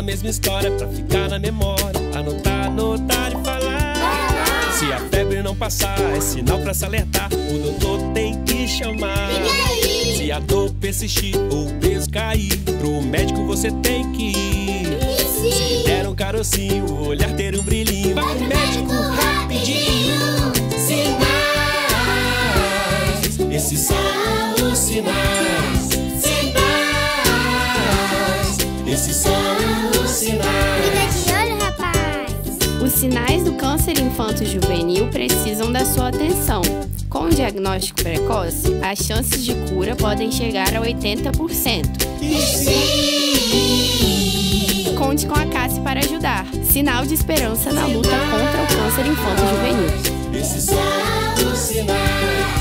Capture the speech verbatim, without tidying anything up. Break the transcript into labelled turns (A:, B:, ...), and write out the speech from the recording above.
A: aquela mesma história pra ficar na memória. Anotar, anotar e falar. Se a febre não passar, é sinal pra se alertar. O doutor tem que chamar. Se a dor persistir ou o peso cair, pro médico você tem que ir. Se der um carocinho, o olhar ter um brilhinho, vai pro médico rapidinho. Sinais, esses são os sinais. Sinais, esses são os sinais.
B: Fica de olho, rapaz.
C: Os sinais do câncer infanto-juvenil precisam da sua atenção. Com o diagnóstico precoce, as chances de cura podem chegar a oitenta por cento. Conte com a Cassi para ajudar. Sinal de esperança na luta contra o câncer infanto-juvenil.
A: Esses são os sinais.